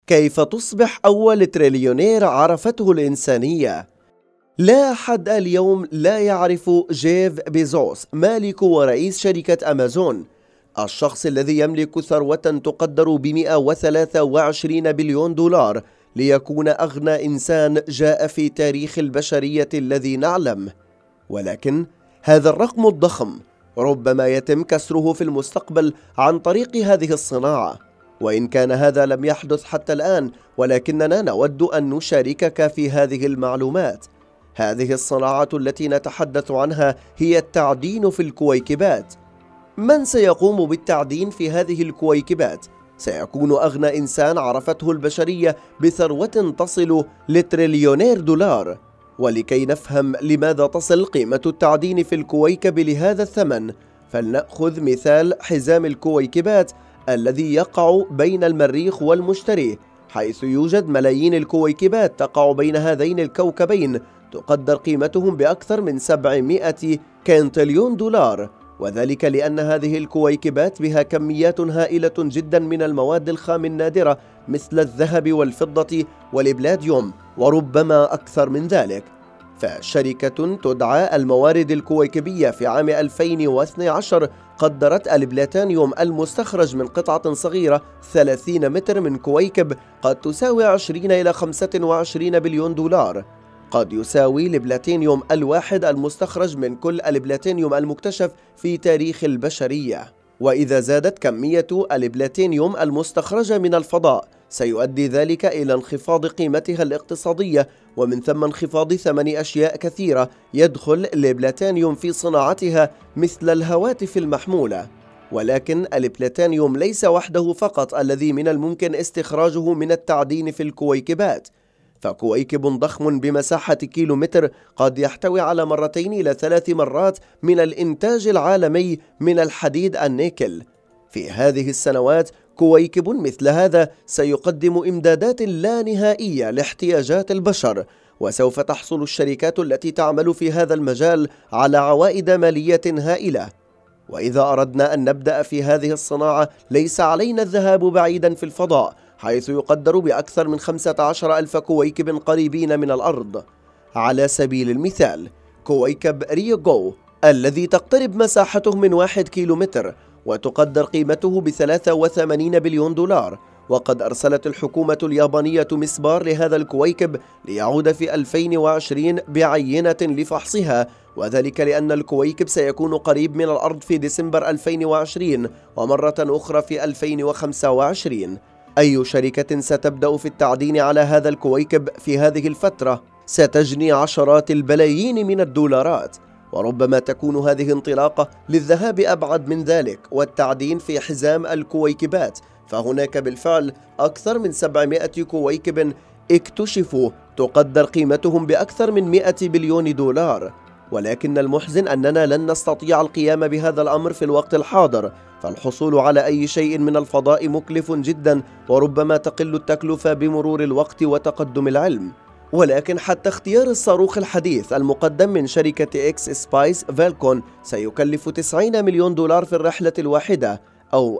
كيف تصبح أول تريليونير عرفته الإنسانية؟ لا أحد اليوم لا يعرف جيف بيزوس، مالك ورئيس شركة أمازون، الشخص الذي يملك ثروة تقدر ب 123 بليون دولار، ليكون أغنى إنسان جاء في تاريخ البشرية الذي نعلم. ولكن هذا الرقم الضخم ربما يتم كسره في المستقبل عن طريق هذه الصناعة، وإن كان هذا لم يحدث حتى الآن، ولكننا نود أن نشاركك في هذه المعلومات. هذه الصناعة التي نتحدث عنها هي التعدين في الكويكبات. من سيقوم بالتعدين في هذه الكويكبات؟ سيكون أغنى إنسان عرفته البشرية بثروة تصل لتريليونير دولار. ولكي نفهم لماذا تصل قيمة التعدين في الكويكب لهذا الثمن، فلنأخذ مثال حزام الكويكبات الذي يقع بين المريخ والمشتري، حيث يوجد ملايين الكويكبات تقع بين هذين الكوكبين، تقدر قيمتهم بأكثر من 700 كنتليون دولار، وذلك لأن هذه الكويكبات بها كميات هائلة جدا من المواد الخام النادرة مثل الذهب والفضة والإبلاديوم، وربما أكثر من ذلك. فشركة تدعى الموارد الكويكبية في عام 2012 قدرت البلاتينيوم المستخرج من قطعة صغيرة 30 متر من كويكب قد تساوي 20 إلى 25 بليون دولار. قد يساوي البلاتينيوم الواحد المستخرج من كل البلاتينيوم المكتشف في تاريخ البشرية. وإذا زادت كمية البلاتينيوم المستخرجة من الفضاء، سيؤدي ذلك إلى انخفاض قيمتها الاقتصادية، ومن ثم انخفاض ثمن أشياء كثيرة يدخل البلاتينيوم في صناعتها مثل الهواتف المحمولة. ولكن البلاتينيوم ليس وحده فقط الذي من الممكن استخراجه من التعدين في الكويكبات، فكويكب ضخم بمساحة كيلومتر قد يحتوي على 2 إلى 3 مرات من الإنتاج العالمي من الحديد النيكل. في هذه السنوات كويكب مثل هذا سيقدم إمدادات لا نهائية لاحتياجات البشر، وسوف تحصل الشركات التي تعمل في هذا المجال على عوائد مالية هائلة. وإذا أردنا أن نبدأ في هذه الصناعة ليس علينا الذهاب بعيدا في الفضاء، حيث يقدر بأكثر من 15,000 كويكب قريبين من الأرض. على سبيل المثال كويكب ريوغو الذي تقترب مساحته من 1 كيلومتر وتقدر قيمته ب83 بليون دولار، وقد أرسلت الحكومة اليابانية مسبار لهذا الكويكب ليعود في 2020 بعينة لفحصها، وذلك لأن الكويكب سيكون قريب من الأرض في ديسمبر 2020 ومرة أخرى في 2025. أي شركة ستبدأ في التعدين على هذا الكويكب في هذه الفترة ستجني عشرات البلايين من الدولارات، وربما تكون هذه انطلاقة للذهاب أبعد من ذلك والتعدين في حزام الكويكبات، فهناك بالفعل أكثر من 700 كويكب اكتشفوا تقدر قيمتهم بأكثر من 100 بليون دولار. ولكن المحزن أننا لن نستطيع القيام بهذا الأمر في الوقت الحاضر، فالحصول على أي شيء من الفضاء مكلف جدا، وربما تقل التكلفة بمرور الوقت وتقدم العلم. ولكن حتى اختيار الصاروخ الحديث المقدم من شركة إكس سبايس فالكون سيكلف 90 مليون دولار في الرحلة الواحدة، أو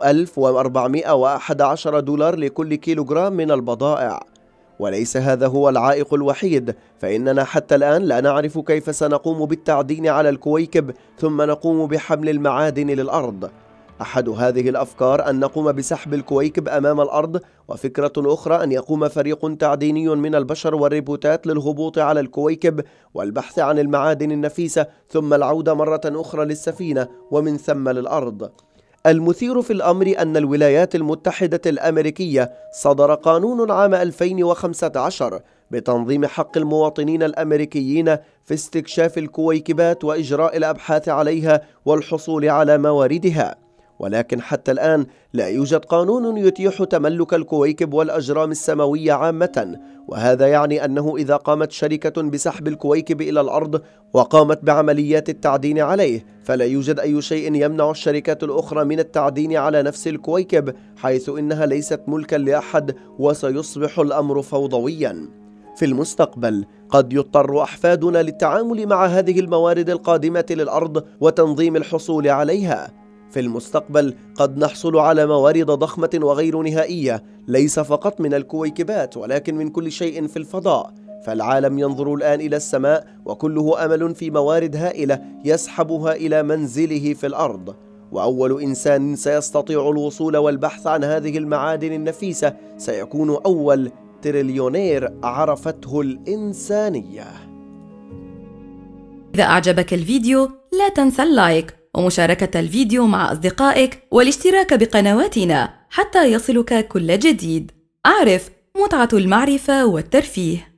1411 دولار لكل كيلوغرام من البضائع. وليس هذا هو العائق الوحيد، فإننا حتى الآن لا نعرف كيف سنقوم بالتعدين على الكويكب ثم نقوم بحمل المعادن للأرض. أحد هذه الأفكار أن نقوم بسحب الكويكب أمام الأرض، وفكرة أخرى أن يقوم فريق تعديني من البشر والروبوتات للهبوط على الكويكب والبحث عن المعادن النفيسة، ثم العودة مرة أخرى للسفينة ومن ثم للأرض. المثير في الأمر أن الولايات المتحدة الأمريكية صدر قانون عام 2015 بتنظيم حق المواطنين الأمريكيين في استكشاف الكويكبات وإجراء الأبحاث عليها والحصول على مواردها، ولكن حتى الآن لا يوجد قانون يتيح تملك الكويكب والأجرام السماوية عامة، وهذا يعني أنه إذا قامت شركة بسحب الكويكب إلى الأرض وقامت بعمليات التعدين عليه، فلا يوجد أي شيء يمنع الشركات الأخرى من التعدين على نفس الكويكب، حيث إنها ليست ملكا لأحد، وسيصبح الأمر فوضويا. في المستقبل قد يضطر أحفادنا للتعامل مع هذه الموارد القادمة للأرض وتنظيم الحصول عليها، في المستقبل قد نحصل على موارد ضخمة وغير نهائية، ليس فقط من الكويكبات ولكن من كل شيء في الفضاء. فالعالم ينظر الآن إلى السماء وكله أمل في موارد هائلة يسحبها إلى منزله في الأرض. وأول إنسان سيستطيع الوصول والبحث عن هذه المعادن النفيسة سيكون أول تريليونير عرفته الإنسانية. إذا أعجبك الفيديو لا تنسى اللايك ومشاركة الفيديو مع أصدقائك والاشتراك بقنواتنا حتى يصلك كل جديد. أعرف، متعة المعرفة والترفيه.